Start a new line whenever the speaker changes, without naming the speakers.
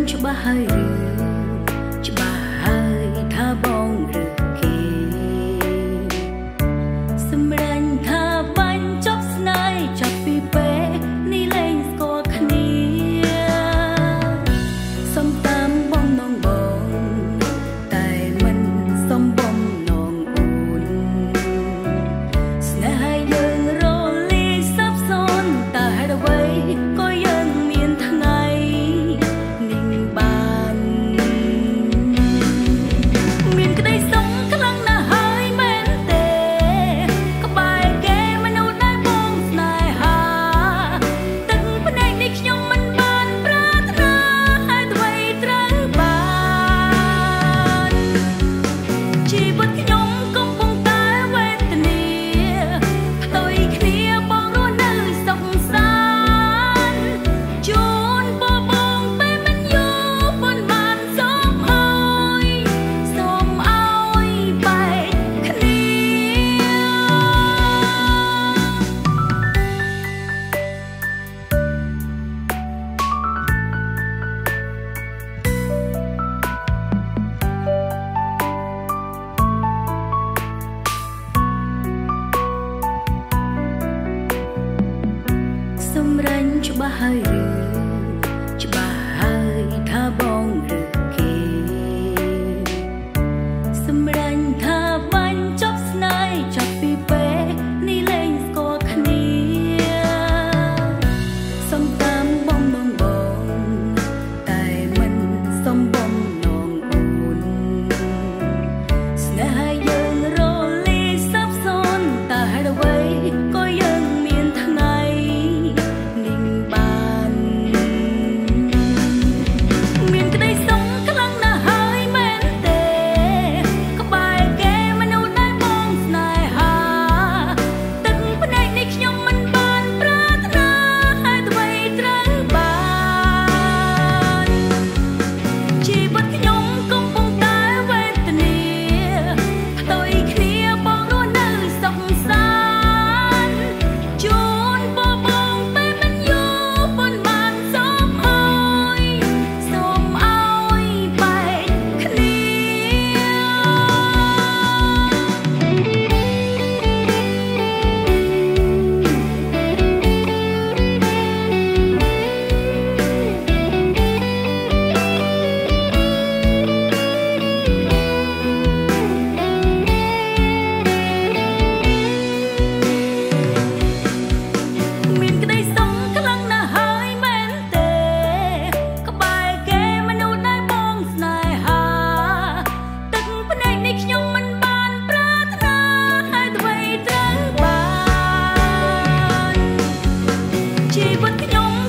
ច្បាស់ហើយឬច្បាស់ហើយថាបងឬគេសម្រេចថាបាញ់ចប់ស្នេហ៍ចប់ពីពេលនេះលែងស្គាល់គ្នាសំតាមបំណងបងតែមិនសំបំណងអូនស្នេហ៍យើងរលាយសាបសូន្យតែហេតុអ្វីក៏យើងមានថ្ងៃនឹងបានមានក្តីសុខខ្លាំងណាស់ហើយមែនទេក្បែរគេមនុស្សដែលបងស្នេហាទឹកភ្នែកនេះខ្ញុំមិនបានប្រាថ្នាហេតុអ្វីត្រូវបានជីវិតខ្ញុំកំពុងតែវេទនាផ្ទុយគ្នាបងរស់នៅសុខសាន្តជូនពរបងពេលមិនយូរប៉ុន្មានសូមអើយបែកគ្នាសម្រេចច្បាស់ហើយឬច្បាស់ហើយថាបងឬគេសម្រេចថាបាញ់ចប់ស្នេហ៍ចប់ពីពេលនេះលែងស្គាល់គ្នាសំតាមបំណងបងតែមិនសំបំណងអូនស្នេហ៍យើងរលាយសាបសូន្យតែហេតុអ្វីក៏យើងមានថ្ងៃនឹងបានមានក្តីសុខខ្លាំងណាស់ហើយមែនទេក្បែរគេមនុស្សដែលបងស្នេហាទឹកភ្នែកនេះខ្ញុំមិនបានប្រាថ្នាហេតុអ្វីត្រូវបានជីវិតខ្ញុំកំពុងតែវេទនាផ្ទុយគ្នាបងរស់នៅសុខសាន្តជូនពរបងពេលមិនយូរប៉ុន្មានសូមអើយបែកគ្នា មានក្តីសុខខ្លាំងណាស់ហើយមែនទេក្បែរគេមនុស្សដែលបងស្នេហាទឹកភ្នែកនេះខ្ញុំមិនបានប្រាថ្នាហេតុអ្វីត្រូវបានជីវិតខ្ញុំ